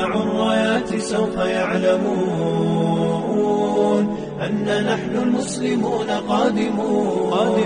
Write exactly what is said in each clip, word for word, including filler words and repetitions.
نرفع الرايات سوف يعلمون أن نحن المسلمون قادمون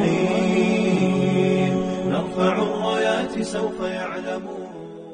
حين نرفع الرايات سوف يعلمون.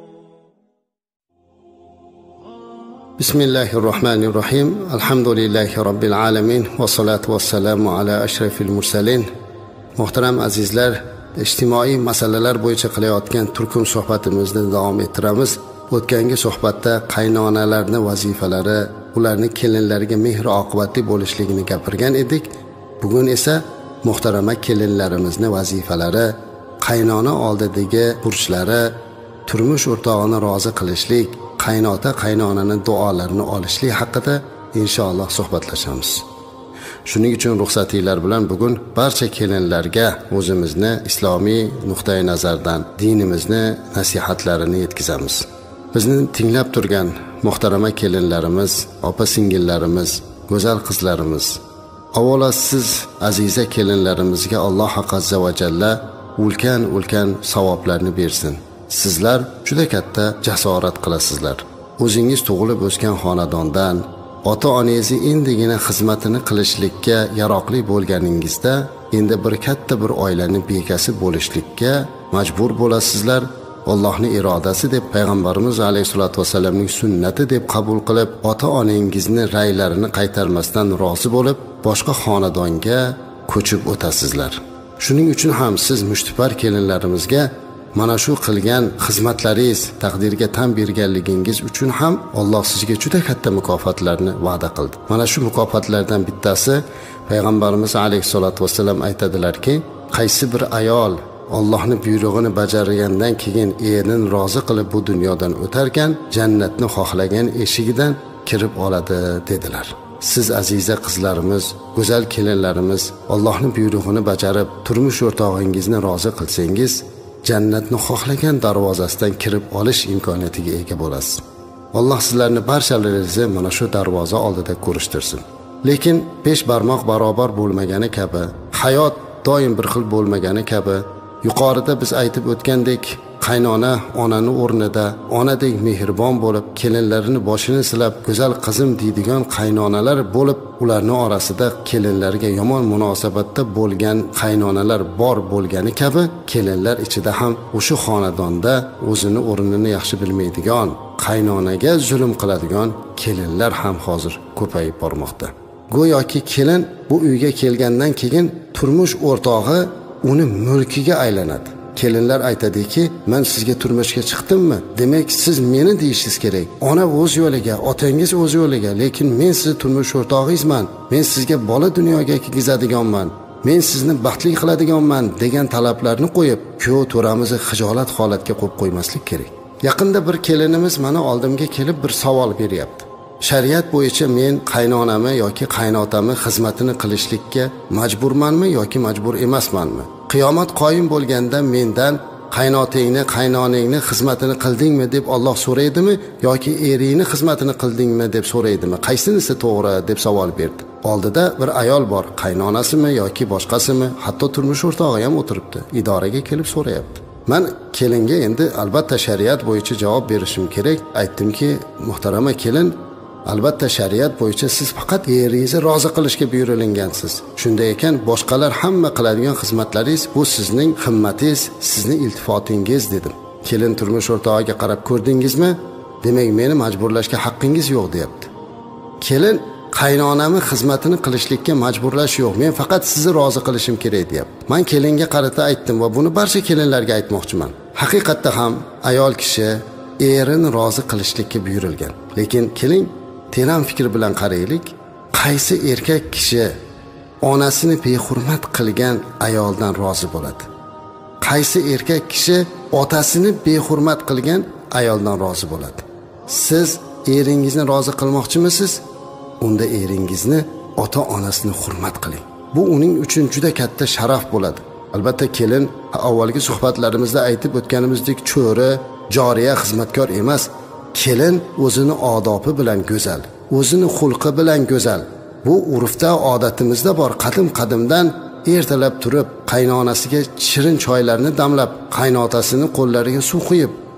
بسم الله الرحمن الرحيم. الحمد لله رب العالمين والصلاة والسلام على أشرف المرسلين. Muhtaram azizlar, ijtimoiy masalalar bo'yicha qilayotgan turkum suhbatimizni davom ettiramiz. O'tgangi suhbatda qaynonalarning vazifalari, ularning kelinlariga mehr oqibatli bo'lishligini gapirgan edik. Bugun esa muhtarama kelinlarimizning vazifalari, qaynona oldidagi burchlari, turmush o'rtog'ini rozi qilishlik, qaynota qaynonaning duolarini olishlik haqida inshaalloh suhbatlashamiz. Shuning uchun ruxsatinglar bilan bugun barcha kelinlarga o'zimizni islomiy nuqtai nazardan dinimizni nasihatlarini yetkazamiz. Bizni tinglab turgan muhtarama kelinlarimiz, opa-singillarimiz, go'zal qizlarimiz, avvalo siz aziza kelinlarimizga Alloh azza va jalla ulkan ulkan savoblarni bersin. Sizlar juda katta jasorat qilasizlar. O'zingiz tug'ilib o'sgan xonadondan ota-onangizni endigina xizmatini qilishlikka yaroqli bo'lganingizda endi bir katta bir oilaning bekasi bo'lishlikka majbur bo'lasizlar. Allohning irodasi deb payg'ambarimiz alayhisolatu vasallamning sunnati deb qabul qilib, ota-onangizni ra'ylarini qaytarmasdan rozi bo'lib, boshqa xonadonga ko'chib o'tasizlar. Shuning uchun ham siz mushtipar kelinlarimizga mana shu qilgan xizmatlaringiz, taqdirga tan berganligingiz uchun ham Alloh sizga juda katta mukofotlarni va'da qildi. Mana shu mukofotlardan bittasi payg'ambarimiz alayhisolatu vasallam aytadilarki, qaysi bir ayol Allohning buyrug'ini bajargandan keyin erini rozi qilib bu dunyodan o'tarkan, jannatni xohlagan eshigidan kirib oladi dedilar. Siz aziza qizlarimiz, go'zal kelinlarimiz, Allohning buyrug'ini bajarib turmush o'rtog'ingizni rozi qilsangiz, jannatni xohlagan darvozasidan kirib olish imkoniyatiga ega bo'lasiz. Alloh sizlarni barchalaringizni mana shu darvoza oldida ko'rishtirsin. Lekin besh barmoq barobar bo'lmagani kabi, hayot doim bir xil bo'lmagani kabi, yuqorida biz aytib o'tgandek, qaynona onani o'rnida onadek mehribon bo'lib, kelinlarini boshini silab, go'zal qizim deydigan qaynonalar bo'lib, ularning orasida kelinlarga yomon munosabatda bo'lgan qaynonalar bor bo'lgani kabi, kelinlar ichida ham o'sha xonadonda o'zini o'rnini yaxshi bilmaydigan, qaynonaga zulm qiladigan kelinlar ham hozir ko'payib bormoqda. Go'yoki kelin bu uyga kelgandan keyin turmush o'rtog'i uni mulkiga aylanadi. Kelinlar aytadiki, men sizga turmushga chiqdimmi? Demak, siz meni deyishingiz kerak. Ona o'z yo'liga, otangiz o'z yo'liga, lekin men sizni turmush o'rtog'ingizman. Men sizga bola dunyoga kelgizadiganman. Men sizni baxtli qiladiganman degan talablarni qo'yib, kuyov to'ramizni xijolat holatga qo'yib qo'ymaslik kerak. Yaqinda bir kelinimiz meni oldimga kelib bir savol beryapti. Shariat bo'yicha men qaynonamni yoki qaynotamni xizmatini qilishlikka majburmanmi yoki majbur emasmanmi? Qiyomat qoyim bo'lganda mendan qaynotingni, qaynonangni xizmatini qildingmi deb Alloh so'raydimi yoki eringni xizmatini qildingmi deb so'raydimi? Qaysinisi to'g'ri deb savol berdi. Oldida bir ayol bor, qaynonasimi yoki boshqasimi, hatto turmush o'rtog'i ham o'tiribdi. Idoraga kelib so'rayapti. Men kelinga endi albatta shariat bo'yicha javob berishim kerak. Aytdimki, muhtarama kelin, albatta shariat bo'yicha siz faqat eringizni rozi qilishga buyurilgansiz. Shunday ekan, boshqalar hamma qiladigan xizmatlaringiz bu sizning himmatingiz, sizning iltifotingiz dedim. Kelin turmush o'rtog'iga qarab ko'rdingizmi? Demak, meni majburlashga haqqingiz yo'q deyapti. Kelin qaynonamni xizmatini qilishlikka majburlash yo'q. Men faqat sizni rozi qilishim kerak deyapti. Men kelinga qarata aytdim va buni barcha kelinlarga aytmoqchiman. Haqiqatda ham ayol kishi erini rozi qilishlikka buyurilgan. Lekin kelin teran fikr bilan qaraylik, qaysi erkak kishi onasini behurmat qilgan ayoldan rozi bo'ladi? Qaysi erkak kishi otasini behurmat qilgan ayoldan rozi bo'ladi? Siz eringizni rozi qilmoqchimisiz? Unda eringizni ota-onasini hurmat qiling. Bu uning uchun juda katta sharaf bo'ladi. Albatta kelin avvalgi suhbatlarimizda aytib o'tganimizdek cho'ri, joriya, xizmatkor emas. Kelin o'zini odobi bilan go'zal, o'zini xulqi bilan go'zal. Bu urfda, odatimizda bor. Qadim-qadimdan ertalab turib, qaynonasiga shirin choylarni damlab, qaynotasini qo'llariga suv quyib,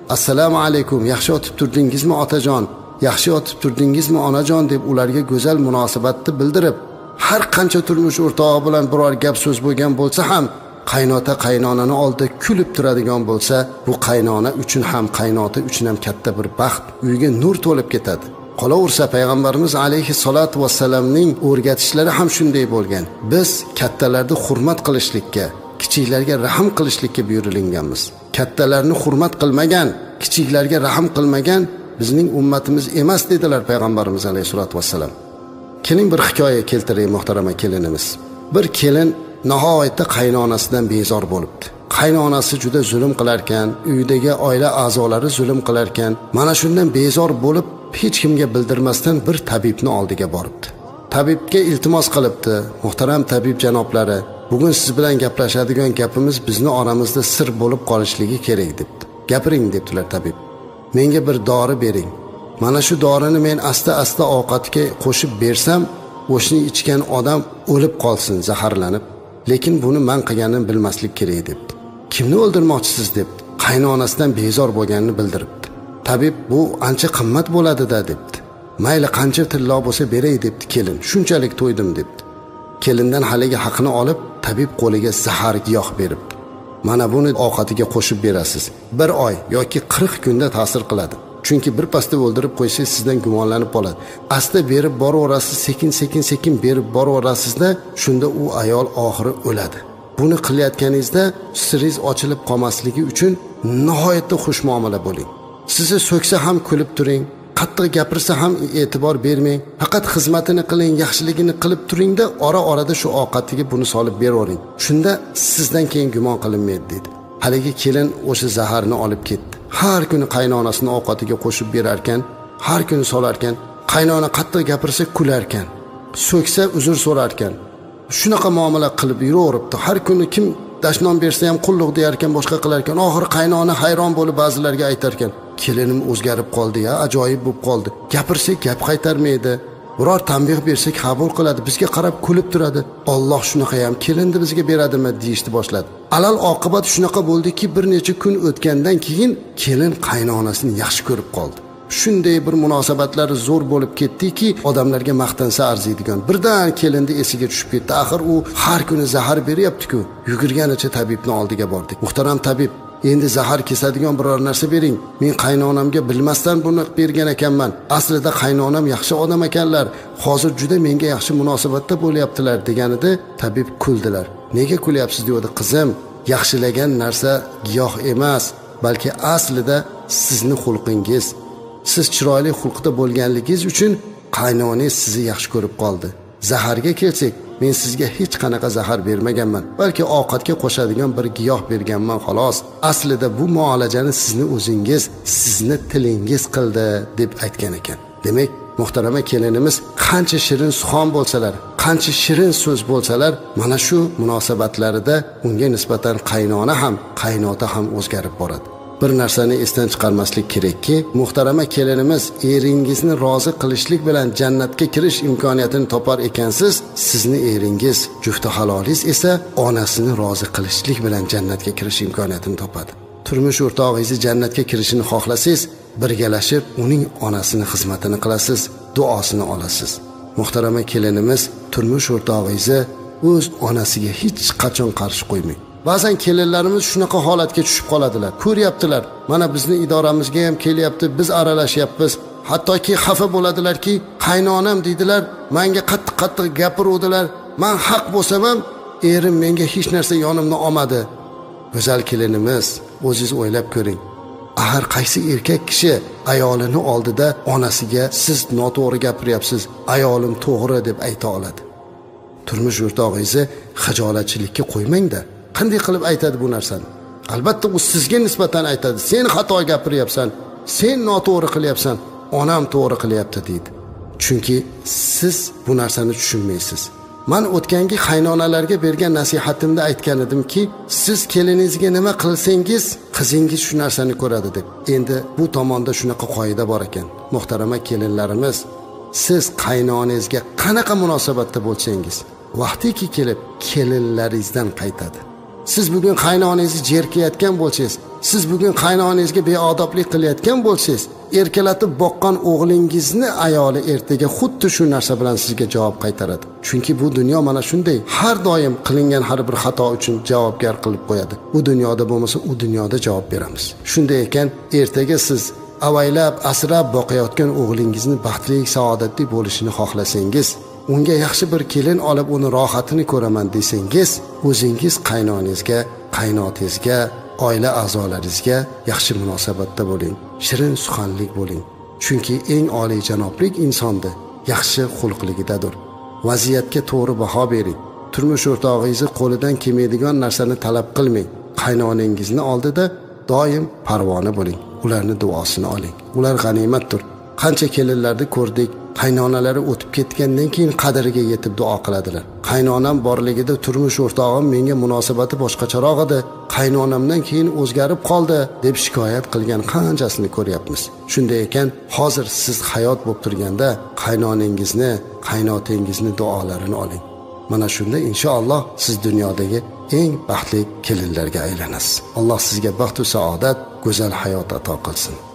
assalomu alaykum, yaxshi yotib turdingizmi otajon, yaxshi yotib turdingizmi onajon deb ularga go'zal munosabatni bildirib, har qancha turmush o'rtog'i bilan biror gap so'z bo'lgan bo'lsa ham qaynota qaynonani oldida kulib turadigan bo'lsa, bu qaynona uchun ham qaynota uchun ham katta bir baxt, uyga nur to'lib ketadi. Qolaversa payg'ambarimiz alayhi salatu vassalamning o'rgatishlari ham shunday bo'lgan. Biz kattalarni hurmat qilishlikka, kichiklarga rahm qilishlikka buyurilganmiz. Kattalarni hurmat qilmagan, kichiklarga rahm qilmagan bizning ummatimiz emas dedilar payg'ambarimiz alayhi salatu vassalam. Keling bir hikoya keltiray muhtarama kelinimiz. Bir kelin nihoyatda qaynonasidan bezor bo'libdi. Qaynonasi juda zulm qilar ekan, uydagi oila a'zolari zulm qilar ekan. Mana shundan bezor bo'lib, hech kimga bildirmasdan bir tabibni oldiga boribdi. Tabibga iltimos qilibdi. Muhtaram tabib janoblari, bugun siz bilan gaplashadigan gapimiz bizni oramizda sir bo'lib qolishligi kerak debdi. Gapiring debdilar tabib. Menga bir dori bering. Mana shu dorini men asta-asta ovqatga qo'shib bersam, o'shni ichgan odam o'lib qolsin zaharlanib. Lekin buni men qilganimni bilmaslik kerak debdi. Kimni o'ldirmoqchisiz debdi. Qaynonasidan bezor bo'lganini bildiribdi. Tabib bu ancha qimmat bo'ladi-da debdi. Mayli qancha tillo bo'lsa beray debdi kelin. Shunchalik to'ydim debdi. Kelindan haligi haqini olib, tabib qo'liga zahar giyoh beribdi. Mana buni ovqatiga qo'shib berasiz. Bir oy yoki qirq kunda ta'sir qiladi. Chunki bir pasda o'ldirib qo'ysangiz sizdan gumonlanib qoladi. Asta berib boraverasiz, sekin-sekin sekin berib boraverasizda, shunda u ayol oxiri o'ladi. Buni qilayotganingizda siringiz ochilib qolmasligi uchun nihoyatda xush muomala bo'ling. Sizni so'ksa ham kulib turing, qattiq gapirsa ham e'tibor bermang. Faqat xizmatini qiling, yaxshiligini qilib turingda, ora-orada shu ovqatiga buni solib beravering. Shunda sizdan keyin gumon qilinmaydi dedi. Haligi kelin o'sha zaharni olib ketdi. Har kuni qaynonasini ovqatiga qo'shib berar ekan, har kuni solar ekan, qaynona qattiq gapirsa kular ekan, so'ksa uzr so'rar ekan. Shunaqa muomala qilib yuraveribdi. Har kuni kim dashnom bersa ham qulluq deyar ekan, boshqa qilar ekan. Oxiri qaynona hayron bo'lib ba'zilarga aytar ekan, kelinim o'zgarib qoldi-ya, ajoyib bo'lib qoldi. Gapirsak gap qaytarmaydi. Biror tanbeh bersak qabul qiladi, bizga qarab kulib turadi. Alloh shunaqa ham kelinni bizga beradimi deyishni boshladi. Alal oqibat shunaqa bo'ldiki, bir necha kun o'tgandan keyin kelin qaynonasini yaxshi ko'rib qoldi. Shunday bir munosabatlari zo'r bo'lib ketdiki, odamlarga maqtansa arziydigan. Birdan kelinni esiga tushib ketdi. Axir u har kuni zahar beryapti-ku. Yugurganicha tabibning oldiga bordik. Muhtaram tabib, endi zahar kesadigan biror narsa bering. Men qaynonamga bilmasdan buni bergan ekanman. Aslida qaynonam yaxshi odam ekanlar. Hozir juda menga yaxshi munosabatda bo'lyaptilar deganida tabib kuldilar. Nega kulyapsiz dedi qizim. Yaxshilagan narsa giyoh emas, balki aslida sizning xulqingiz. Siz chiroyli xulqda bo'lganligingiz uchun qaynonangiz sizni yaxshi ko'rib qoldi. Zaharga kelsak, men sizga hech qanaqa zahar bermaganman, balki ovqatga qo'shadigan bir giyoh berganman xolos. Aslida bu muolajani sizni o'zingiz, sizni tilingiz qildi deb aytgan ekan. Demak, muhtarama kelinimiz qancha shirin suxon bo'lsalar, qancha shirin so'z bo'lsalar, mana shu munosabatlarida unga nisbatan qaynona ham, qaynota ham o'zgarib boradi. Bir narsani esdan chiqarmaslik kerakki, muhtarama kelinimiz eringizni rozi qilishlik bilan jannatga kirish imkoniyatini topar ekansiz, sizni eringiz, jufti halolingiz esa onasini rozi qilishlik bilan jannatga kirish imkoniyatini topadi. Turmush o'rtog'ingizni jannatga kirishini xohlasangiz, birgalashib uning onasini xizmatini qilasiz, duosini olasiz. Muhtarama kelinimiz turmush o'rtog'ingizni o'z onasiga hech qachon qarshi qo'ymang. Ba'zan kelinlarimiz shunaqa holatga tushib qoladilar. Ko'ryaptilar, mana bizni idoramizga ham kelyapti, biz aralashyapmiz. Hattoki xafa bo'ladilarki, qaynonam deydilar, menga qattiq-qattiq gapiruvdilar. Men haq bo'lsam ham, erim menga hech narsa yonimni olmadi. Go'zal kelinimiz, o'zingiz o'ylab ko'ring. Axir qaysi erkak kishi ayolini oldida onasiga siz noto'g'ri gapiryapsiz, ayolim to'g'ri deb ayta oladi? Turmush o'rtog'ingizni xijolatchilikka qo'ymang-da. Qanday qilib aytadi bu narsani? Albatta u sizga nisbatan aytadi. Sen xato gapiryapsan, sen noto'g'ri qilyapsan, onam to'g'ri qilyapti deydi. Chunki siz bu narsani tushunmaysiz. Men o'tgangi qaynonalarga bergan nasihatimda aytgan edimki, siz keliningizga nima qilsangiz, qizingiz shu narsani ko'radi deb. Endi bu tomonda shunaqa qoida bor ekan. Muhtarama kelinlarimiz, siz qaynonangizga qanaqa munosabatda bo'lsangiz, vaqtiki kelib kelinlaringizdan qaytadi. Siz bugun qaynonangizni jerkayotgan bo'lsangiz, siz bugun qaynonangizga beodoblik qilayotgan bo'lsangiz, erkalatib boqqan o'g'lingizni ayoli ertaga xuddi shu narsa bilan sizga javob qaytaradi. Chunki bu dunyo mana shunday, har doim qilingan har bir xato uchun javobgar qilib qo'yadi. Bu dunyoda bo'lmasa, u dunyoda javob beramiz. Shunday ekan, ertaga siz avaylab, asrab boqayotgan o'g'lingizni baxtli, saodatli bo'lishini xohlasangiz, unga yaxshi bir kelin olib uni rohatini ko'raman desangiz, o'zingiz qaynonangizga, qaynotangizga, oila a'zolaringizga yaxshi munosabatda bo'ling, shirin suxanlik bo'ling. Chunki eng oliy janoblik insonda yaxshi xulqligidadir. Vaziyatga to'g'ri baho bering. Turmush o'rtog'ingizni qo'lidan kelmaydigan narsani talab qilmang. Qaynonangizni oldida doim parvona bo'ling. Ularning duosini oling. Ular g'animatdir. Qancha kelinlarni ko'rdik, qaynonalari o'tib ketgandan keyin qadriga yetib duo qiladilar. Qaynonam borligida turmush o'rtog'im menga munosabati boshqacharoq edi, qaynonamdan keyin o'zgarib qoldi deb shikoyat qilgan qanchasini ko'ryapmiz. Shunday ekan, hozir siz hayot bo'lib turganda qaynonangizni, qaynotangizni duolarini oling. Mana shunda inshaalloh siz dunyodagi eng baxtli kelinlarga aylanasiz. Alloh sizga baxt va saodat, go'zal hayot ato qilsin.